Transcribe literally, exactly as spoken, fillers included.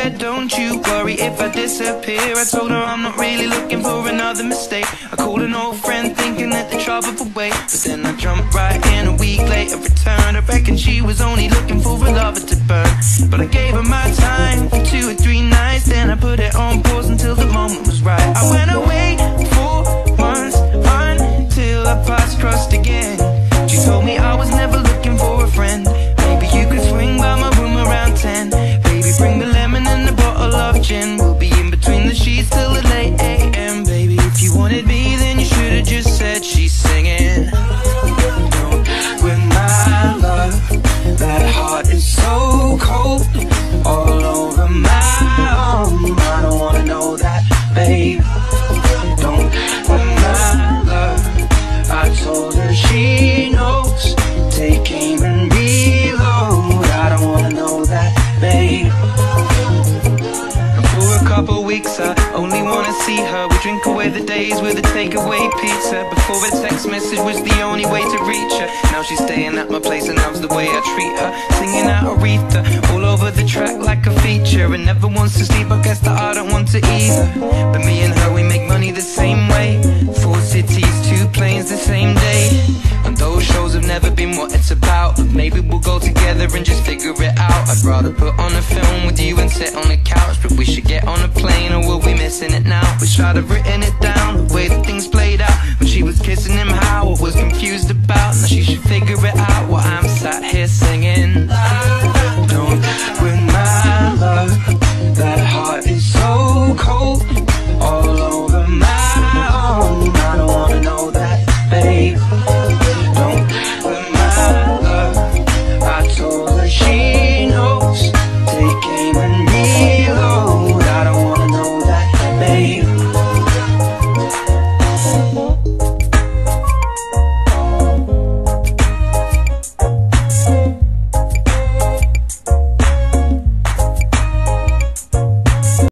said, don't you worry if I disappear. I told her I'm not really looking for another mistake. I called an old friend thinking that the trouble would wait, but then I jumped right in a week later, returned. I reckon she was only looking for a lover to burn, but I gave her my time for two or three nights. Then I put it on pause until the moment was right. I went away for months until our paths crossed again. She told me I was never looking for a friend. Maybe you could swing by my room around ten. Baby, bring the lemon and a bottle of gin. We'll be in between the sheets till the late A M Baby, if you wanted me, then you should've just said she's singing. With my love, that heart is so cold, all over my arm. I don't wanna know that, babe. Don't with my love, I told her she knows. Take aim and reload. I don't wanna know that, babe. And for a couple weeks I only wanna see her. We drink away the days with a takeaway pizza. Before a text message was the only way to reach her. Now she's staying at my place and loves the way I treat her. Singing out Aretha all over the track like a feature. And never wants to sleep, I guess that I don't want to either. But me and her, we make money the same way. Four cities, two planes the same day. And those shows have never been what it's about, but maybe we'll go together and just figure it out. I'd rather put on a film with you and sit on the couch, but we should get on a plane or we'll be missing it now. Wish I'd have written it down, the way that things played out when she was kissing him, how I was confused about. Now she should figure it out while I'm sat here singing. Don't with my love, that heart is so cold, all over my arm. I don't wanna know that, babe.